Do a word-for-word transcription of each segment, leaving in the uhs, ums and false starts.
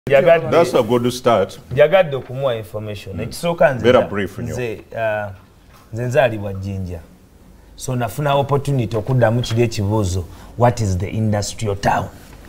That's a good start. Jagadde okumuwa information. Mm. Ekisooka nze better brief nze uh, nze nzaalibwa Jinja. So nafuna opportunity okuddamu kiri ekibuuzo, what is the industrial town?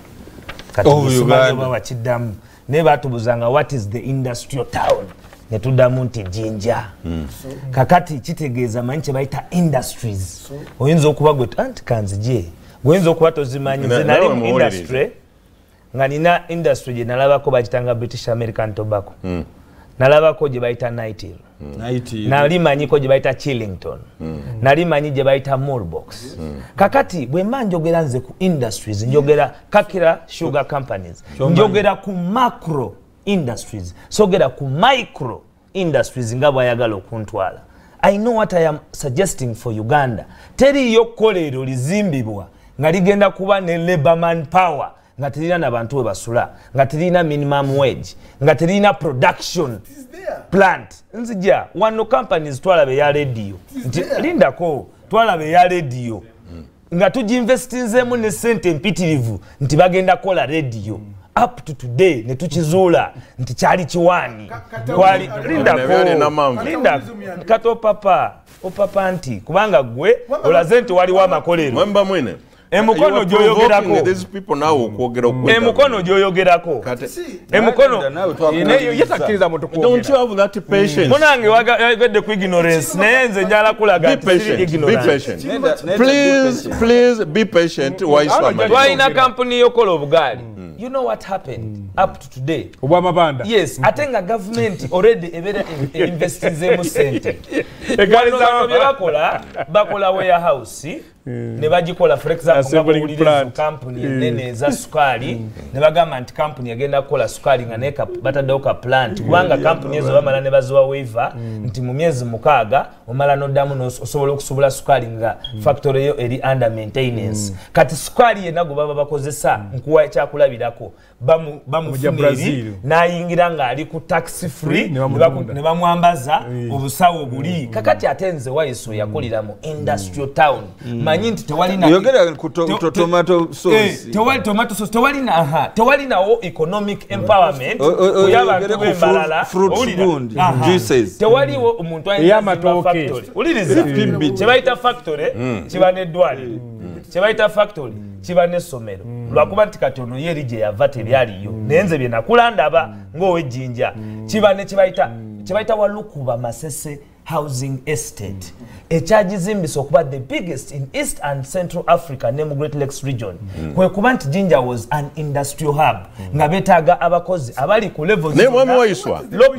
Kati oh, Uganda wakiddamu ne batubuzanga what is the industrial town? Ne tuddamu nti Jinja. Mm. Kakati kitegeeza manyi kye bayita industries. So, oyinza okuba gwe anti kanzije. Oyinza okuba tozimanyi nze nali mu industry. Nga nina industry je nalabako bagitanga British American Tobacco. Mm. Nalabako je bayita Nightil. Mm. Nightil. Nali manyiko je bayita Chillington. Mm. Nali manyi je bayita Moorbox. Mm. Kakati bwe manjogera nze ku industries njogera Kakira Sugar Companies. Njogera ku macro industries. Sogera ku micro industries nga bwayagala okuntwala. I know what I am suggesting for Uganda. Teri yo kkolero lizimbibwa nga ligenda kuba ne labor manpower. Nga terina nabantu we basula, nga terina minimum wage, nga terina production plant. Nzija wano companies twalabe ya radio. Lindako twalabe ya radio. Mm. Nga tujiinvestinzemu ne sente mpitirivu nti bagenda kola radio. Mm. Up to today ne tukizuula nti kyali kiwani. Kwali lindako. Lindako kato papa, o papa nti kubanga gwe olaze nti wali wa makolero. Mwemba mwene. Emukono joyogerako. These people now okwogera okwogera. Emukono joyogerako. Emukono neyo yetakiriza muntu kwogera. Don't you have that patience? Munange wagedde ku ignorance naye nze njala kulaga ati ignorance. Be patient. Please, please be patient. Why is that? Twaina company yokola obugali. You know what happened mm. up to today? Obwamabanda. Yes, atenga government already ebera investinze mu sente. Egali za bakola, bakola warehouse. Mm. Ne bagikola for example ngabuliriza company mm. nene za sukali mm. ne bagamba nti company agenda kola sukali nga neka batadde plant kubanga mm. company ezo bamala ne bazwa waiver mm. nti mu myezi mukaaga omala noddamu n'osobola okusubula sukali nga mm. factory yo eri under maintenance mm. kati sukali yena go baba bakozesa mm. nkuwa ekyakulabirako bamu bamufuniri nayingira nga ali ku tax free ne bamwambaza mm. obusawo buli mm. kakati atenze waiso yakolira mu industrial town mm. Manyinti tewali na yogera ku tomato sauce tewali tomato sauce tewali na aha tewali na economic empowerment yabantu bembalala fruit bund juices tewali omuntu ayina factory uliriza kibaita factory kibane dwali kibaita factory kibane somero lwakuba ntikatono yeri je yavate byaliyo nenze bye nakulandaba ngowe Jinja kibane kibaita kibaita walukuba masese housing estate echajizimbisa okuba the biggest in East and Central Africa name Great Lakes region mm. kwe kuba nti Jinja was an industrial hub mm. nga betaaga abakozi abali ku levels ne mwami wayiswa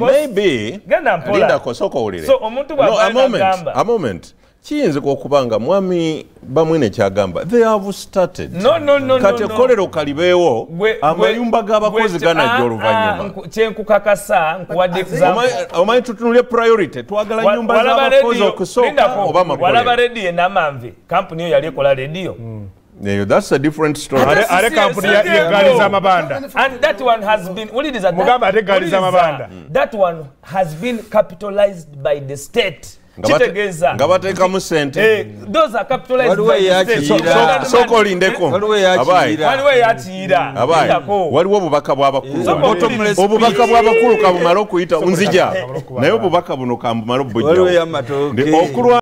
maybe ganda mpola linda kosoko ulire so omuntu bwa no, a moment a moment kiyinza okubanga mwami bamwene kyagamba they have started no no no kati no kkolero kalibeewo amayumba g'abakozi ganajja oluvannyuma kyenkukakasa nkuwadde example omanyi tutunulye priority twagala nyumba z'abakozi okusooka oba amakolero walaba radio enamamve kampuni yo yali ekola radio Yeah, that's a different story. Are company ya gali za mabanda. And that one has been what is that? Mugamba are gali za mabanda. That one has been capitalized by the state. Chitegeza. Ngabateka mu sente. Eh, those are capitalized by the state. So so lindeko. Abai. Waliwe yachira. Abai. Waliwo obubaka bw'abakulu. Obubaka bw'abakulu kabumala okuyita unzija. Naye obubaka buno kambumala bujja. Waliwe yamatoke.